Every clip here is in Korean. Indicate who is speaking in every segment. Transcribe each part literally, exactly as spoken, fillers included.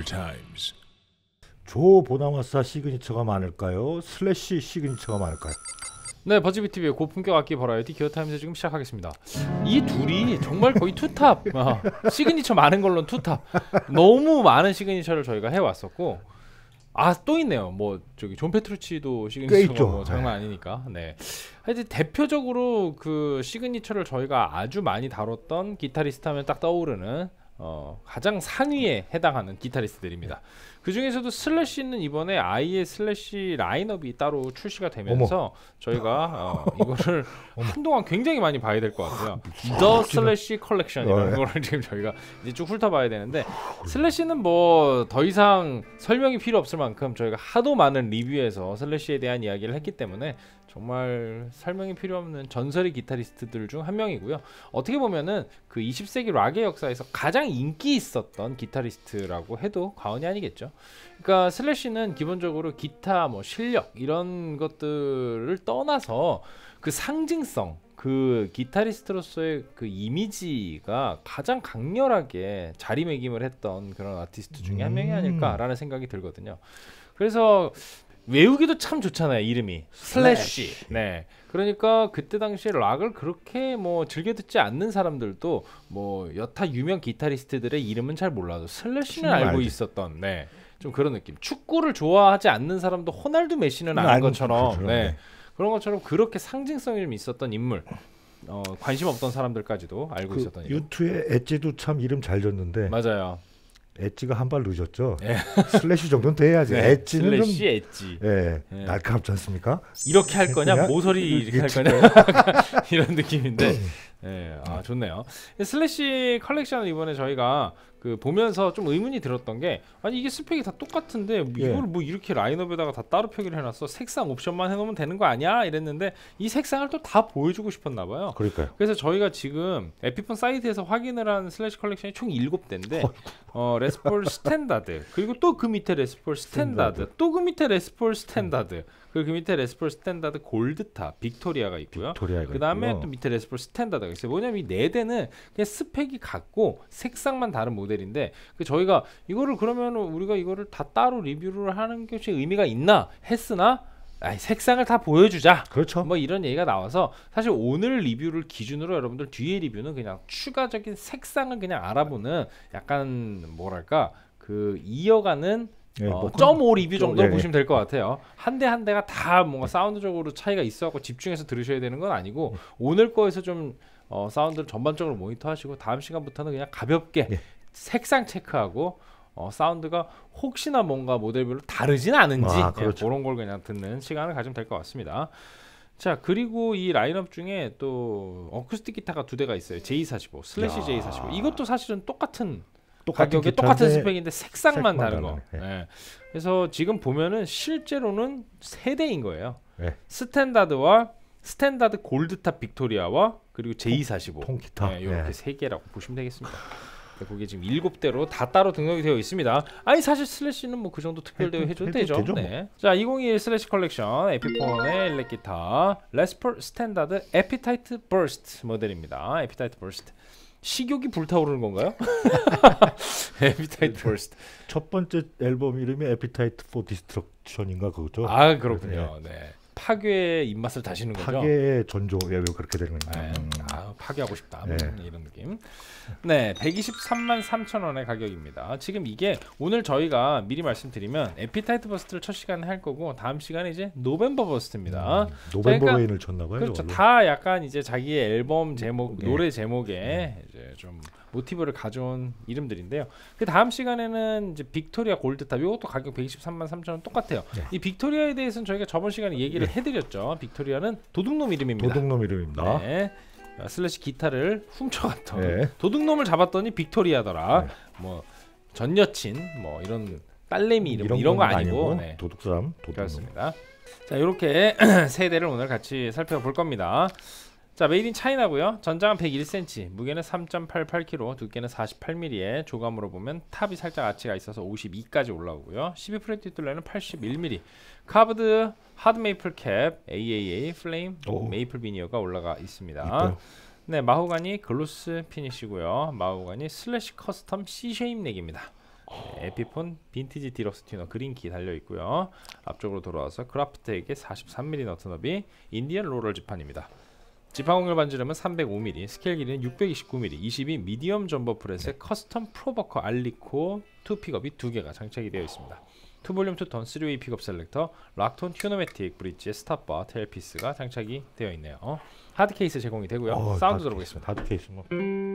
Speaker 1: times.
Speaker 2: 조 보나마사 시그니처가 많을까요? 슬래시 시그니처가 많을까요?
Speaker 3: 네, 버즈비티비의 고품격 악기 버라이어티 기어타임즈 지금 시작하겠습니다. 이 둘이 정말 거의 투탑, 아, 시그니처 많은 걸로는 투탑. 너무 많은 시그니처를 저희가 해왔었고, 아 또 있네요. 뭐 저기 존 페트루치도 시그니처가 뭐 장난 아니니까. 네. 하여튼 대표적으로 그 시그니처를 저희가 아주 많이 다뤘던 기타리스트 하면 딱 떠오르는 어, 가장 상위에 해당하는 기타리스트들입니다. 그 중에서도 슬래시는 이번에 아예 슬래시 라인업이 따로 출시가 되면서 어머. 저희가 어, 이거를 한동안 굉장히 많이 봐야 될 것 같아요. The 슬래시 컬렉션이라는 거를 지금 저희가 이제 쭉 훑어봐야 되는데, 슬래시는 뭐 더 이상 설명이 필요 없을 만큼 저희가 하도 많은 리뷰에서 슬래시에 대한 이야기를 했기 때문에 정말 설명이 필요 없는 전설의 기타리스트들 중 한 명이고요. 어떻게 보면은 그 이십 세기 락의 역사에서 가장 인기 있었던 기타리스트라고 해도 과언이 아니겠죠. 그러니까 슬래시는 기본적으로 기타 뭐 실력 이런 것들을 떠나서 그 상징성, 그 기타리스트로서의 그 이미지가 가장 강렬하게 자리매김을 했던 그런 아티스트 중에 한 명이 아닐까라는 생각이 들거든요. 그래서 외우기도 참 좋잖아요, 이름이 슬래시. 네, 그러니까 그때 당시에 락을 그렇게 뭐 즐겨 듣지 않는 사람들도 뭐 여타 유명 기타리스트들의 이름은 잘 몰라도 슬래시는 알고 알지. 있었던, 네, 좀 그런 느낌. 축구를 좋아하지 않는 사람도 호날두 메시는 아는 것처럼, 그렇죠. 네, 그런 것처럼 그렇게 상징성이 좀 있었던 인물. 어, 관심 없던 사람들까지도 알고
Speaker 2: 그
Speaker 3: 있었던 이름.
Speaker 2: 유투의 엣지도 참 이름 잘 줬는데.
Speaker 3: 맞아요.
Speaker 2: 엣지가 한 발 늦었죠.
Speaker 3: 네.
Speaker 2: 슬래시 정도는 돼야지.
Speaker 3: 네.
Speaker 2: 엣지는
Speaker 3: 슬래시
Speaker 2: 좀,
Speaker 3: 엣지.
Speaker 2: 예,
Speaker 3: 네.
Speaker 2: 날카롭지 않습니까?
Speaker 3: 이렇게 할 거냐, 모서리 이렇게 할 거냐 이런 느낌인데, 예, 아 좋네요. 슬래시 컬렉션을 이번에 저희가 그 보면서 좀 의문이 들었던 게, 아니 이게 스펙이 다 똑같은데 뭐 이걸 뭐 이렇게 라인업에다가 다 따로 표기를 해놨어, 색상 옵션만 해놓으면 되는 거 아니야? 이랬는데 이 색상을 또 다 보여주고 싶었나 봐요.
Speaker 2: 그러니까요.
Speaker 3: 그래서 저희가 지금 에피폰 사이트에서 확인을 한 슬래시 컬렉션이 총 일곱 대인데 어, 레스폴 스탠다드, 그리고 또 그 밑에 레스폴 스탠다드, 또 그 밑에 레스폴 스탠다드, 그리고 그 밑에 레스폴 스탠다드 골드타, 빅토리아가 있고요. 그 다음에 또 밑에 레스폴 스탠다드가 있어요. 뭐냐면 이 네 대는 그냥 스펙이 같고 색상만 다른 모델인데, 그 저희가 이거를 그러면 우리가 이거를 다 따로 리뷰를 하는 것이 의미가 있나 했으나, 아이, 색상을 다 보여주자.
Speaker 2: 그렇죠.
Speaker 3: 뭐 이런 얘기가 나와서 사실 오늘 리뷰를 기준으로 여러분들 뒤에 리뷰는 그냥 추가적인 색상을 그냥 알아보는 약간 뭐랄까 그 이어가는 예, 어, 뭐 점 오 리뷰 정도로 예, 보시면 될 것 같아요. 한 대 한 대가 다 뭔가 사운드적으로 차이가 있어갖고 집중해서 들으셔야 되는 건 아니고, 오늘 거에서 좀 어, 사운드를 전반적으로 모니터하시고 다음 시간부터는 그냥 가볍게 예. 색상 체크하고 어, 사운드가 혹시나 뭔가 모델별로 다르진 않은지 아, 그렇죠. 예, 그런 걸 그냥 듣는 시간을 가지면 될 것 같습니다. 자, 그리고 이 라인업 중에 또 어쿠스틱 기타가 두 대가 있어요. 제이 사십오, 슬래시 제이 사십오. 이것도 사실은 똑같은 가격에 똑같은 스펙인데 색상만 다른 거. 네. 네. 그래서 지금 보면은 실제로는 세 대인 거예요. 네. 스탠다드와 스탠다드 골드탑 빅토리아와 그리고 제이 사십오.
Speaker 2: 통기타.
Speaker 3: 네, 이렇게 세 네. 개라고 보시면 되겠습니다. 그게 지금 일곱 대로 다 따로 등록이 되어 있습니다. 아니 사실 슬래시는 뭐 그 정도 특별 대우 해줘도 되죠. 되죠 뭐. 네. 자, 이천이십일 슬래시 컬렉션 에피폰의 일렉 기타 레스폴 스탠다드 에피타이트 버스트 모델입니다. 에피타이트 버스트. 식욕이 불타오르는 건가요? 에피타이트 버스트.
Speaker 2: 첫 번째 앨범 이름이 에피타이트 포 디스트럭션인가 그거죠?
Speaker 3: 아, 그렇군요. 네. 네. 파괴의 입맛을 다시는 거죠.
Speaker 2: 파괴의 전조. 왜 그렇게 되는 거예요?
Speaker 3: 네. 음. 아, 파괴하고 싶다. 네. 이런 느낌. 네, 백이십삼만 삼천 원의 가격입니다. 지금 이게 오늘 저희가 미리 말씀드리면 에피타이트 버스트를 첫 시간에 할 거고, 다음 시간에 이제 노벤버 버스트입니다.
Speaker 2: 음, 노벤버 레인을 쳤나 봐요.
Speaker 3: 그렇죠. 다 약간 이제 자기의 앨범 제목, 네. 노래 제목에 네. 이제 좀 모티브를 가져온 이름들인데요. 그 다음 시간에는 이제 빅토리아 골드탑, 이것도 가격 백이십삼만 삼천 원 똑같아요. 네. 이 빅토리아에 대해서는 저희가 저번 시간에 얘기를 네. 해드렸죠. 빅토리아는 도둑놈 이름입니다.
Speaker 2: 도둑놈 이름입니다.
Speaker 3: 네. 슬래시 기타를 훔쳐갔던 네. 도둑놈을 잡았더니 빅토리아더라. 네. 뭐 전 여친 뭐 이런 딸내미 이름 이런, 이런 거 아니고, 아니고
Speaker 2: 네. 도둑사람 도둑놈.
Speaker 3: 그렇습니다. 자, 이렇게 세 대를 오늘 같이 살펴볼 겁니다. 자, 메이드 인 차이나고요. 전장은 백일 센티미터, 무게는 삼 점 팔팔 킬로그램, 두께는 사십팔 밀리미터에 조감으로 보면 탑이 살짝 아치가 있어서 오십이까지 올라오고요. 십이 프렛 뒷둘레는 팔십일 밀리미터, 카브드 하드 메이플 캡, 에이에이에이 플레임 오. 메이플 비니어가 올라가 있습니다. 이뻐요. 네, 마호가니 글로스 피니시고요. 마호가니 슬래시 커스텀 C 쉐임 넥입니다. 네, 에피폰 빈티지 디럭스 튜너 그린키 달려있고요. 앞쪽으로 돌아와서 크라프트에게 사십삼 밀리미터 너트 너비 인디언 로럴 지판입니다. 지판 공률 반지름은 삼백오 밀리미터, 스케일 길이는 육백이십구 밀리미터, 이십이 미디엄 점버 프렛에 커스텀 프로버커 알리코 투 픽업이 두 개가 장착이 되어 있습니다. 투 볼륨 투 톤 쓰리 웨이 픽업 셀렉터, 락톤 튜너매틱 브릿지의 스탑바 테일피스가 장착이 되어 있네요. 하드 케이스 제공이 되고요.
Speaker 2: 어,
Speaker 3: 사운드
Speaker 2: 하드
Speaker 3: 들어보겠습니다.
Speaker 2: 하드 케이스 뭐.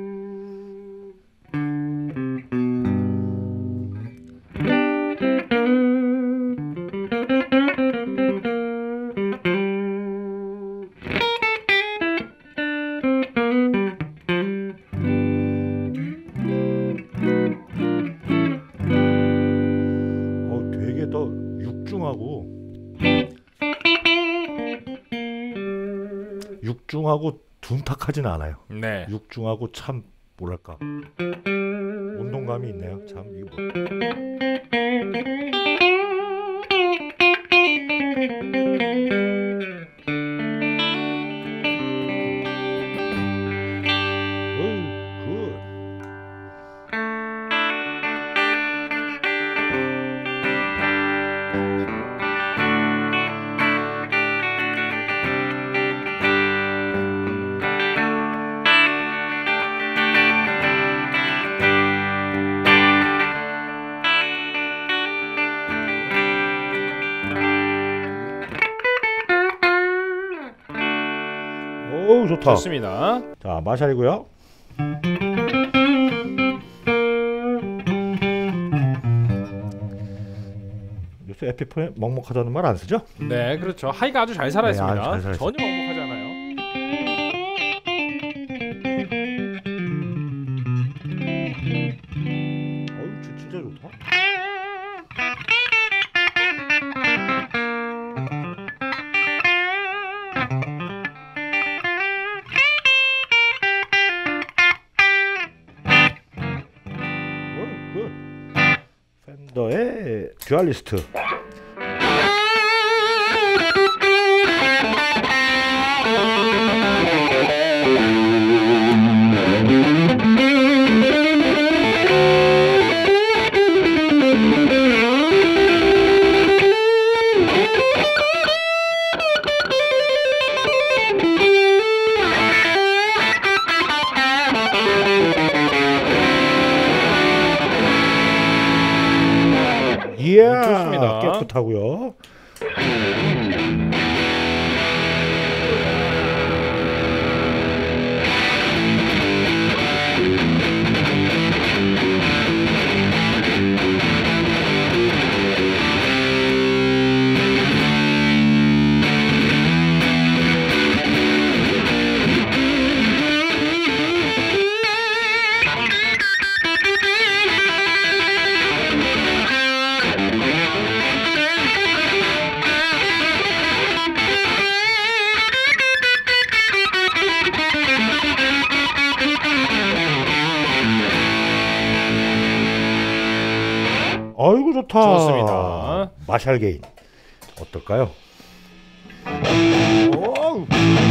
Speaker 2: 어, 되게 더 육중하고 육중하고 둔탁하진 않아요.
Speaker 3: 네.
Speaker 2: 육중하고 참 뭐랄까 운동감이 있네요. 참 이거 뭐. 어우, 굿. 어우, 좋다.
Speaker 3: 좋습니다.
Speaker 2: 자, 마샬이고요. 요새 에피폰에 먹먹하다는 말 안 쓰죠?
Speaker 3: 네, 그렇죠. 하이가 아주 잘 살아있습니다.
Speaker 2: 네, 아주 잘 살아있어요.
Speaker 3: 전혀 먹먹하지 않아요.
Speaker 2: 어우, 진- 진짜 좋다. 어우, 굿. 팬더의 듀얼리스트. 이야,
Speaker 3: 좋습니다.
Speaker 2: 깨끗하고요. 아이고, 좋다.
Speaker 3: 좋습니다.
Speaker 2: 마샬 게인 어떨까요? 오우.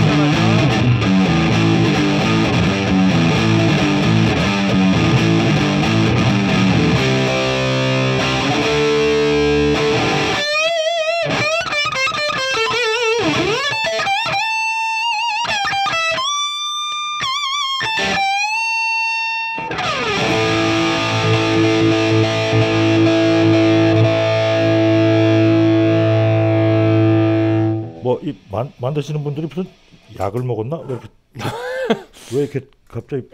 Speaker 2: 뭐 이 만드시는 분들이 무슨 약을 먹었나? 왜 이렇게, 왜 이렇게 갑자기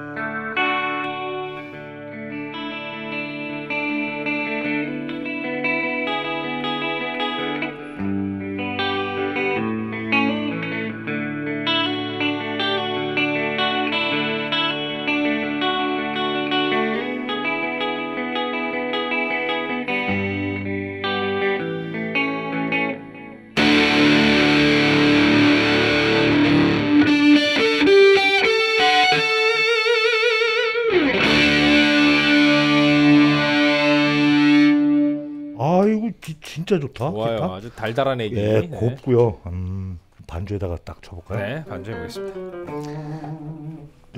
Speaker 2: 아이고, 지- 진짜 좋다.
Speaker 3: 좋아요.
Speaker 2: 기타.
Speaker 3: 아주 달달한 애기.
Speaker 2: 예,
Speaker 3: 네.
Speaker 2: 곱고요. 음, 반주에다가 딱 쳐볼까요?
Speaker 3: 네, 반주해 보겠습니다.